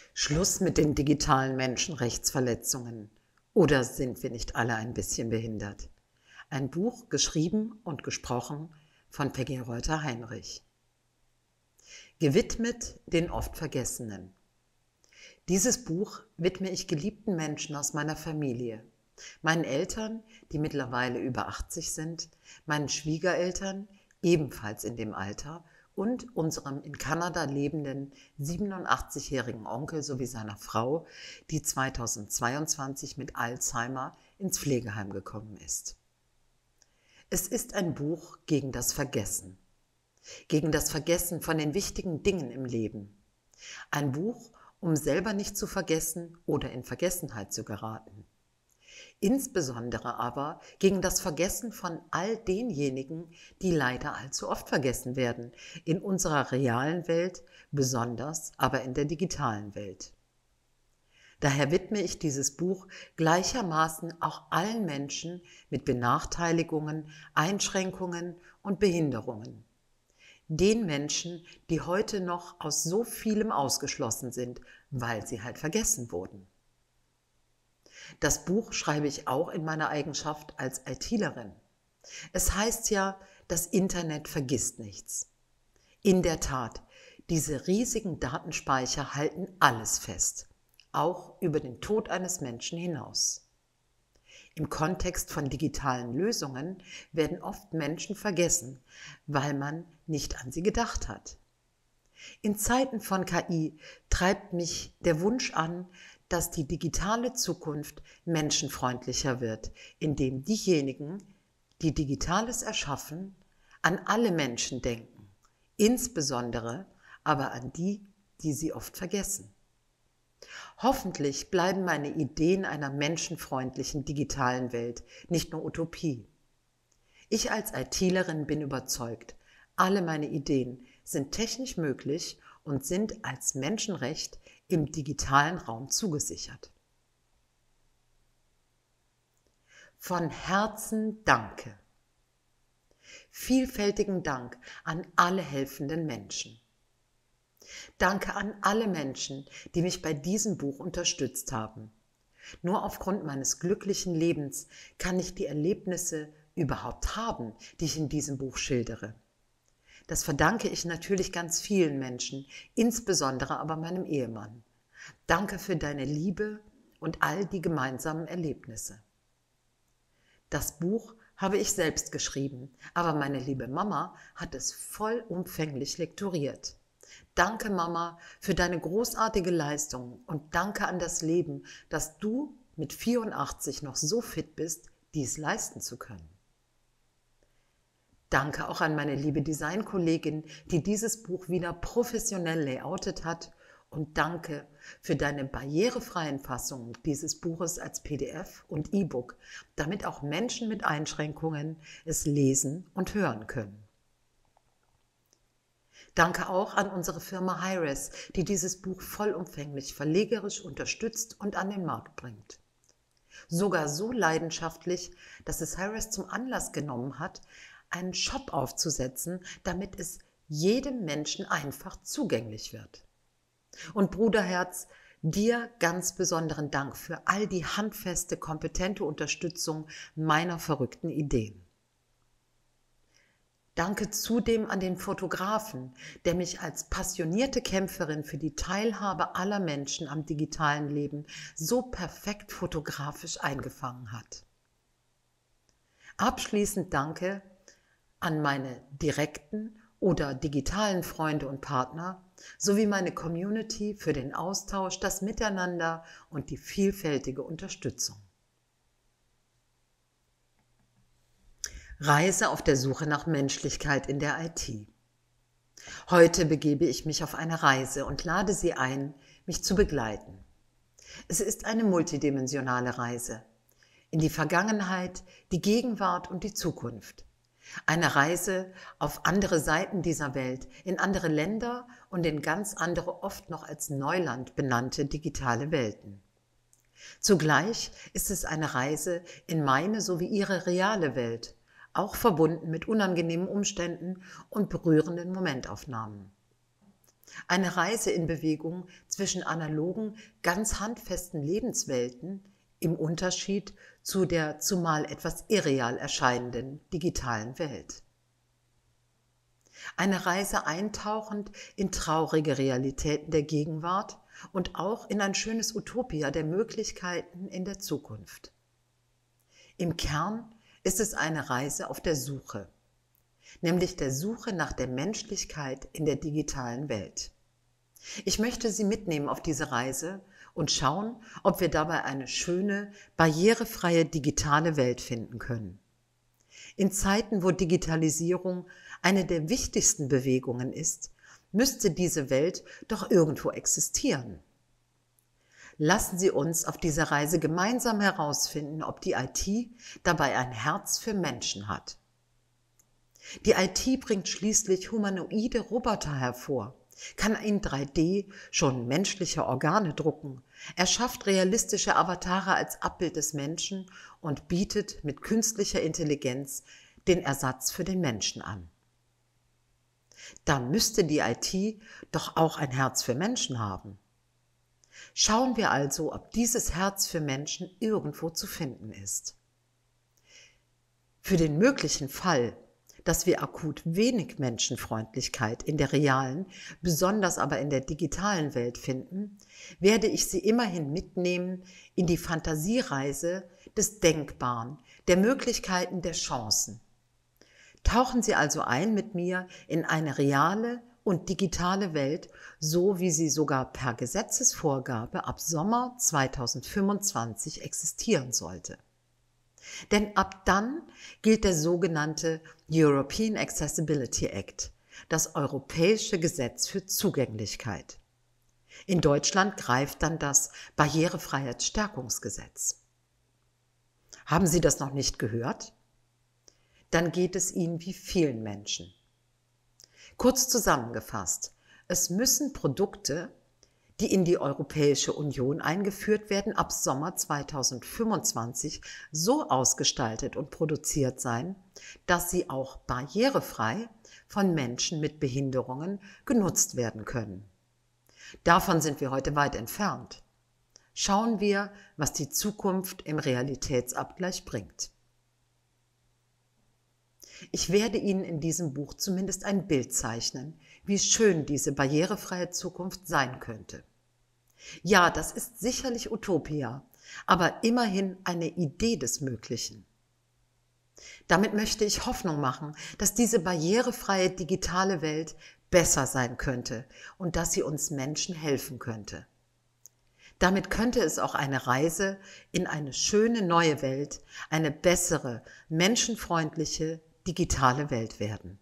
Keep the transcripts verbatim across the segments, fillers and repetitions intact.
Schluss mit den digitalen Menschenrechtsverletzungen. Oder sind wir nicht alle ein bisschen behindert? Ein Buch geschrieben und gesprochen von Peggy Reuter-Heinrich. Gewidmet den oft Vergessenen. Dieses Buch widme ich geliebten Menschen aus meiner Familie. Meinen Eltern, die mittlerweile über achtzig sind, meinen Schwiegereltern, ebenfalls in dem Alter, und unserem in Kanada lebenden siebenundachtzigjährigen Onkel sowie seiner Frau, die zweitausendzweiundzwanzig mit Alzheimer ins Pflegeheim gekommen ist. Es ist ein Buch gegen das Vergessen. Gegen das Vergessen von den wichtigen Dingen im Leben. Ein Buch, um selber nicht zu vergessen oder in Vergessenheit zu geraten. Insbesondere aber gegen das Vergessen von all denjenigen, die leider allzu oft vergessen werden, in unserer realen Welt, besonders aber in der digitalen Welt. Daher widme ich dieses Buch gleichermaßen auch allen Menschen mit Benachteiligungen, Einschränkungen und Behinderungen. Den Menschen, die heute noch aus so vielem ausgeschlossen sind, weil sie halt vergessen wurden. Das Buch schreibe ich auch in meiner Eigenschaft als ITlerin. Es heißt ja, das Internet vergisst nichts. In der Tat, diese riesigen Datenspeicher halten alles fest, auch über den Tod eines Menschen hinaus. Im Kontext von digitalen Lösungen werden oft Menschen vergessen, weil man nicht an sie gedacht hat. In Zeiten von K I treibt mich der Wunsch an, dass die digitale Zukunft menschenfreundlicher wird, indem diejenigen, die Digitales erschaffen, an alle Menschen denken, insbesondere aber an die, die sie oft vergessen. Hoffentlich bleiben meine Ideen einer menschenfreundlichen digitalen Welt nicht nur Utopie. Ich als ITlerin bin überzeugt, alle meine Ideen sind technisch möglich und sind als Menschenrecht im digitalen Raum zugesichert. Von Herzen danke. Vielfältigen Dank an alle helfenden Menschen. Danke an alle Menschen, die mich bei diesem Buch unterstützt haben. Nur aufgrund meines glücklichen Lebens kann ich die Erlebnisse überhaupt haben, die ich in diesem Buch schildere. Das verdanke ich natürlich ganz vielen Menschen, insbesondere aber meinem Ehemann. Danke für deine Liebe und all die gemeinsamen Erlebnisse. Das Buch habe ich selbst geschrieben, aber meine liebe Mama hat es vollumfänglich lektoriert. Danke, Mama, für deine großartige Leistung und danke an das Leben, dass du mit vierundachtzig noch so fit bist, dies leisten zu können. Danke auch an meine liebe Designkollegin, die dieses Buch wieder professionell layoutet hat, und danke für deine barrierefreien Fassungen dieses Buches als P D F und E-Book, damit auch Menschen mit Einschränkungen es lesen und hören können. Danke auch an unsere Firma Hi-Res, die dieses Buch vollumfänglich verlegerisch unterstützt und an den Markt bringt. Sogar so leidenschaftlich, dass es Hi-Res zum Anlass genommen hat, einen Shop aufzusetzen, damit es jedem Menschen einfach zugänglich wird. Und Bruderherz, dir ganz besonderen Dank für all die handfeste, kompetente Unterstützung meiner verrückten Ideen. Danke zudem an den Fotografen, der mich als passionierte Kämpferin für die Teilhabe aller Menschen am digitalen Leben so perfekt fotografisch eingefangen hat. Abschließend danke an meine direkten oder digitalen Freunde und Partner sowie meine Community für den Austausch, das Miteinander und die vielfältige Unterstützung. Reise auf der Suche nach Menschlichkeit in der I T. Heute begebe ich mich auf eine Reise und lade Sie ein, mich zu begleiten. Es ist eine multidimensionale Reise in die Vergangenheit, die Gegenwart und die Zukunft. Eine Reise auf andere Seiten dieser Welt, in andere Länder und in ganz andere, oft noch als Neuland benannte digitale Welten. Zugleich ist es eine Reise in meine sowie Ihre reale Welt, auch verbunden mit unangenehmen Umständen und berührenden Momentaufnahmen. Eine Reise in Bewegung zwischen analogen, ganz handfesten Lebenswelten im Unterschied zu der zumal etwas irreal erscheinenden digitalen Welt. Eine Reise eintauchend in traurige Realitäten der Gegenwart und auch in ein schönes Utopia der Möglichkeiten in der Zukunft. Im Kern ist es eine Reise auf der Suche, nämlich der Suche nach der Menschlichkeit in der digitalen Welt. Ich möchte Sie mitnehmen auf diese Reise und schauen, ob wir dabei eine schöne, barrierefreie digitale Welt finden können. In Zeiten, wo Digitalisierung eine der wichtigsten Bewegungen ist, müsste diese Welt doch irgendwo existieren. Lassen Sie uns auf dieser Reise gemeinsam herausfinden, ob die I T dabei ein Herz für Menschen hat. Die I T bringt schließlich humanoide Roboter hervor, kann in drei D schon menschliche Organe drucken, erschafft realistische Avatare als Abbild des Menschen und bietet mit künstlicher Intelligenz den Ersatz für den Menschen an. Da müsste die I T doch auch ein Herz für Menschen haben. Schauen wir also, ob dieses Herz für Menschen irgendwo zu finden ist. Für den möglichen Fall, dass wir akut wenig Menschenfreundlichkeit in der realen, besonders aber in der digitalen Welt finden, werde ich Sie immerhin mitnehmen in die Fantasiereise des Denkbaren, der Möglichkeiten, der Chancen. Tauchen Sie also ein mit mir in eine reale und digitale Welt, so wie sie sogar per Gesetzesvorgabe ab Sommer zweitausendfünfundzwanzig existieren sollte. Denn ab dann gilt der sogenannte European Accessibility Act, das Europäische Gesetz für Zugänglichkeit. In Deutschland greift dann das Barrierefreiheitsstärkungsgesetz. Haben Sie das noch nicht gehört? Dann geht es Ihnen wie vielen Menschen. Kurz zusammengefasst, es müssen Produkte, die in die Europäische Union eingeführt werden, ab Sommer zweitausendfünfundzwanzig so ausgestaltet und produziert sein, dass sie auch barrierefrei von Menschen mit Behinderungen genutzt werden können. Davon sind wir heute weit entfernt. Schauen wir, was die Zukunft im Realitätsabgleich bringt. Ich werde Ihnen in diesem Buch zumindest ein Bild zeichnen, wie schön diese barrierefreie Zukunft sein könnte. Ja, das ist sicherlich Utopia, aber immerhin eine Idee des Möglichen. Damit möchte ich Hoffnung machen, dass diese barrierefreie digitale Welt besser sein könnte und dass sie uns Menschen helfen könnte. Damit könnte es auch eine Reise in eine schöne neue Welt, eine bessere, menschenfreundliche, digitale Welt werden.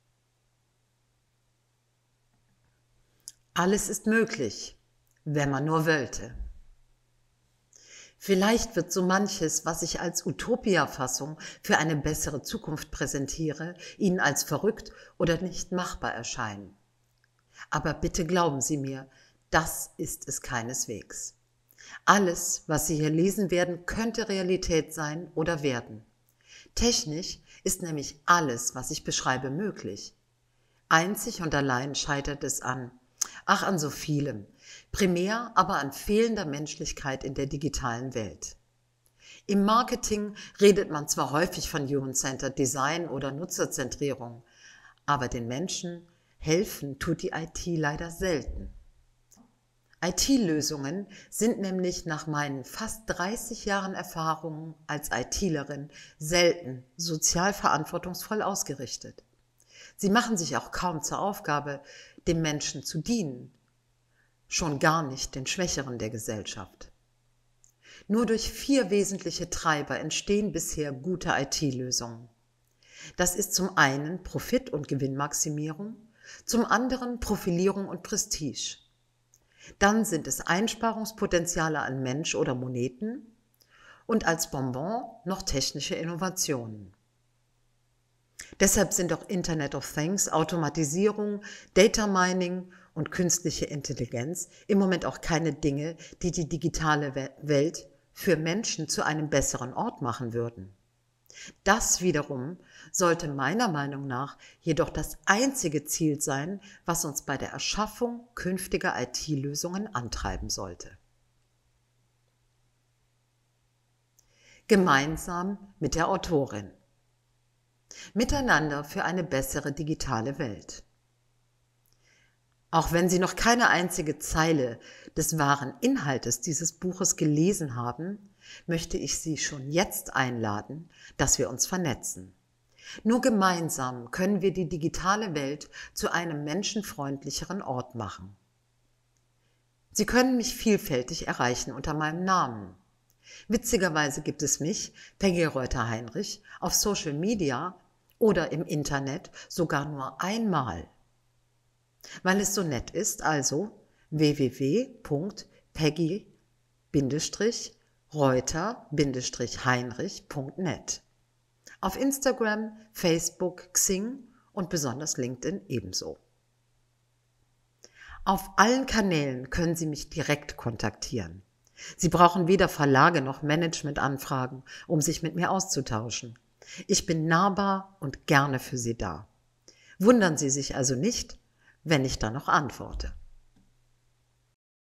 Alles ist möglich, wenn man nur wollte. Vielleicht wird so manches, was ich als Utopia-Fassung für eine bessere Zukunft präsentiere, Ihnen als verrückt oder nicht machbar erscheinen. Aber bitte glauben Sie mir, das ist es keineswegs. Alles, was Sie hier lesen werden, könnte Realität sein oder werden. Technisch ist nämlich alles, was ich beschreibe, möglich. Einzig und allein scheitert es an, ach an so vielem, primär aber an fehlender Menschlichkeit in der digitalen Welt. Im Marketing redet man zwar häufig von Human-Centered Design oder Nutzerzentrierung, aber den Menschen helfen tut die I T leider selten. I T-Lösungen sind nämlich nach meinen fast dreißig Jahren Erfahrung als ITlerin selten sozial verantwortungsvoll ausgerichtet. Sie machen sich auch kaum zur Aufgabe, dem Menschen zu dienen, schon gar nicht den Schwächeren der Gesellschaft. Nur durch vier wesentliche Treiber entstehen bisher gute I T-Lösungen. Das ist zum einen Profit- und Gewinnmaximierung, zum anderen Profilierung und Prestige. Dann sind es Einsparungspotenziale an Mensch oder Moneten und als Bonbon noch technische Innovationen. Deshalb sind auch Internet of Things, Automatisierung, Data Mining und künstliche Intelligenz im Moment auch keine Dinge, die die digitale Welt für Menschen zu einem besseren Ort machen würden. Das wiederum sollte meiner Meinung nach jedoch das einzige Ziel sein, was uns bei der Erschaffung künftiger I T-Lösungen antreiben sollte. Gemeinsam mit der Autorin. Miteinander für eine bessere digitale Welt. Auch wenn Sie noch keine einzige Zeile des wahren Inhaltes dieses Buches gelesen haben, möchte ich Sie schon jetzt einladen, dass wir uns vernetzen. Nur gemeinsam können wir die digitale Welt zu einem menschenfreundlicheren Ort machen. Sie können mich vielfältig erreichen unter meinem Namen. Witzigerweise gibt es mich, Peggy Reuter-Heinrich, auf Social Media oder im Internet sogar nur einmal. Weil es so nett ist, also w w w punkt peggy reuter heinrich punkt net. Auf Instagram, Facebook, Xing und besonders LinkedIn ebenso. Auf allen Kanälen können Sie mich direkt kontaktieren. Sie brauchen weder Verlage noch Managementanfragen, um sich mit mir auszutauschen. Ich bin nahbar und gerne für Sie da. Wundern Sie sich also nicht, wenn ich da noch antworte.